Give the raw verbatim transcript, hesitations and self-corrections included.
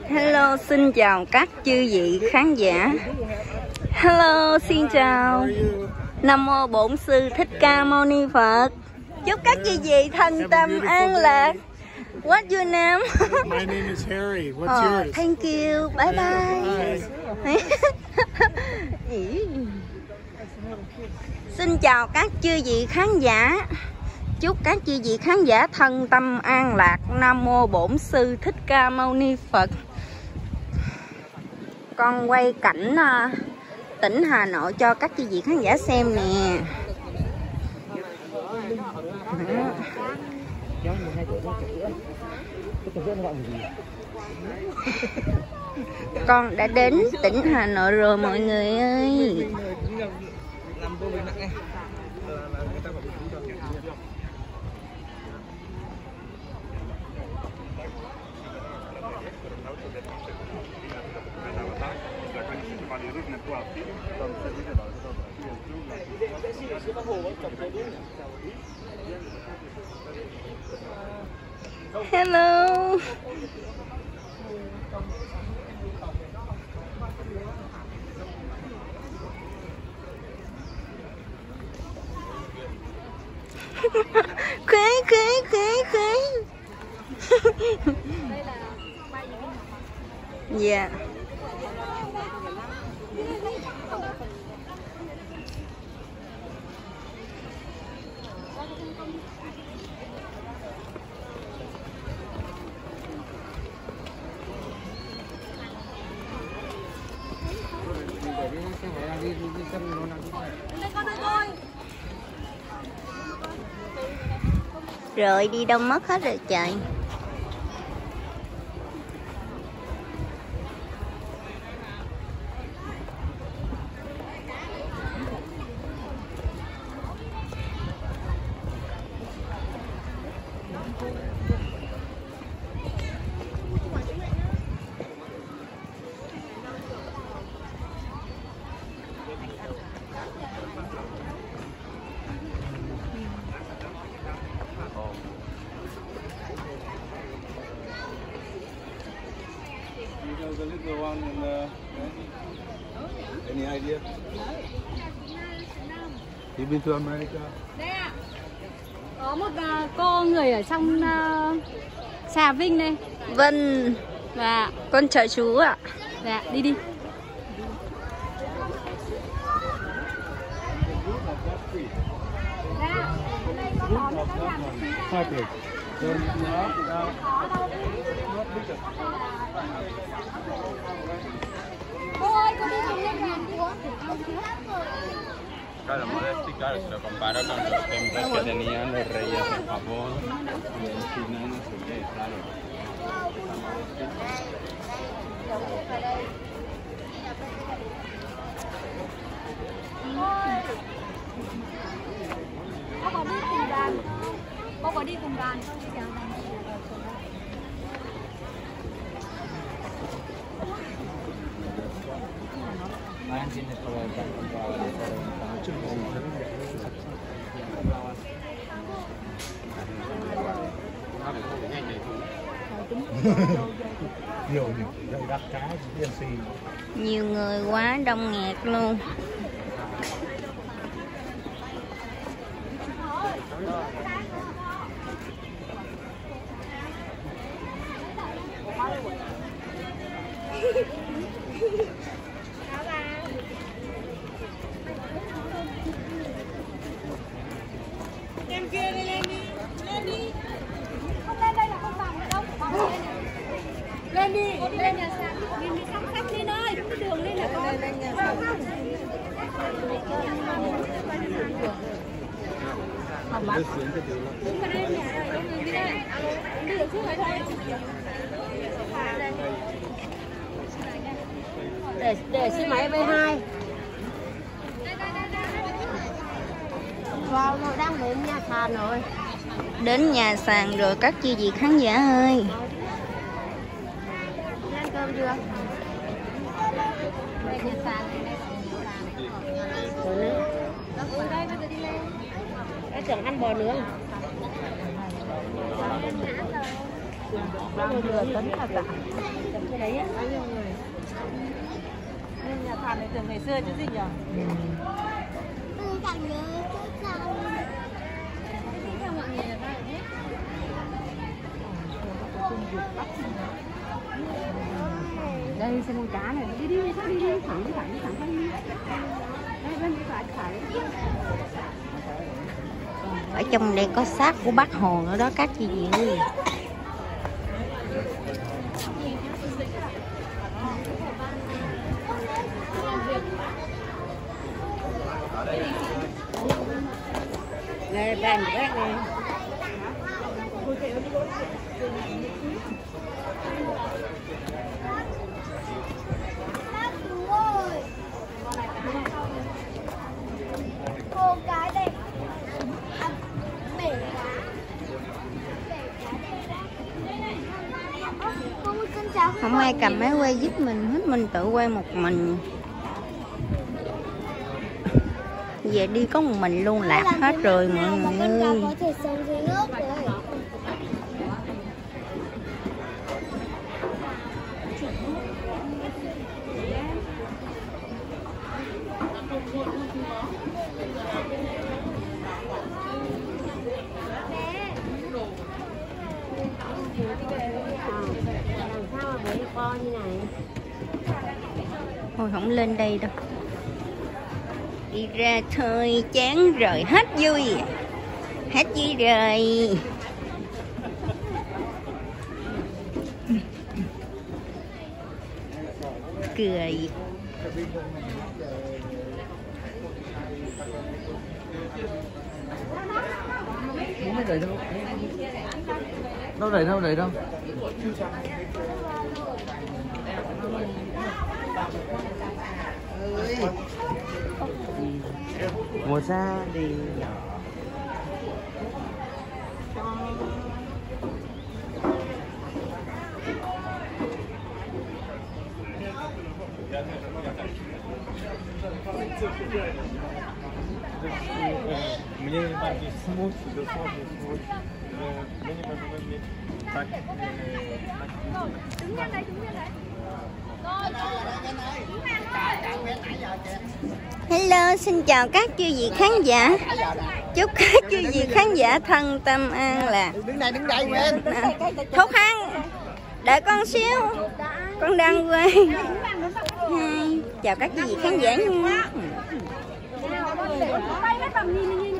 Hello, xin chào các chư vị khán giả. Hello, xin chào. Nam mô Bổn Sư Thích Ca Mâu Ni Phật. Chúc các chư vị thành tâm an lạc. What's your name? My name is Harry. What's Oh, yours? thank you. Bye bye. Bye. Xin chào các chư vị khán giả. Chúc các chư vị khán giả thân tâm an lạc. Nam mô Bổn Sư Thích Ca Mâu Ni Phật. Con quay cảnh uh, tỉnh Hà Nội cho các chư vị khán giả xem nè. Con đã đến tỉnh Hà Nội rồi mọi người ơi. Hello. Khế khế khế khế. Dạ. Rồi đi đâu mất hết rồi trời. The little one in the... Any idea? You been to America? Đây ạ. Có một uh, cô người ở trong uh, Trà Vinh đây. Vân. Dạ. Con chào chú ạ. Dạ, đi đi. Claro, modesto y claro, se lo compara con los templos que tenían los reyes en Japón y en China y no sé qué, claro. Cô có đi cùng đoàn. Cô có đi cùng đoàn không? Nhiều nhiều đây đắt cá đê en xê. Nhiều người quá đông nghẹt luôn. Em kia đi, lên đi. Lên đi. Không lên đây là không bằng đâu. Lên đi. Lên nhà sàn. Nhìn đi sắp khách lên ơi. Cái đường lên là con. Lên nhà sàn. Không bắt. Đứng vào đây nhà rồi. Đi đây. Đi được trước rồi thôi. Để để xe máy vê hai. Vào rồi, đang đến nhà sàn rồi. Đến nhà sàn rồi các chư vị khán giả ơi. Ăn cơm chưa? Đây nhà sàn này. Bò nướng. Đây bây giờ đi lên. Em tưởng ăn bò nướng. Một nửa tấn là cả. Cái đấy á. tưởng ngày xưa chứ gì nhỉ? Tôi chẳng nhớ chút sao. Theo mọi người là bao nhiêu? Đây xem con cá này, đi đi đi đi đi thẳng đi thẳng đi thẳng thẳng đi. Đây bên phải phải. Ở trong đây có xác của Bác Hồ nữa đó các chị chị ơi. Này bàn bác này. Cô gái đây. À, bể quá. Không ai cầm máy quay giúp mình hết, mình tự quay một mình. Về đi có một mình luôn lạc hết rồi mọi người ơi. Có thể sống dưới nước rồi. Làm sao mà bế con như này? Thôi không lên đây đâu. Đi ra thôi chán rồi, hết vui. Hết vui rồi. Cười. Đâu đẩy đâu đẩy đâu. Mùa ra đi. Mnie bardziej smutny, dosłownie smutny. My nie możemy mieć tak... Hello, xin chào các chư vị khán giả. Chúc các chư vị khán giả thân tâm an lạc. Đứng đây đứng đây quên. Thốt khăn. Đợi con xíu. Con đang quay. Hai. Chào các chư vị khán giả nha. Bay hết tầm nhìn nhìn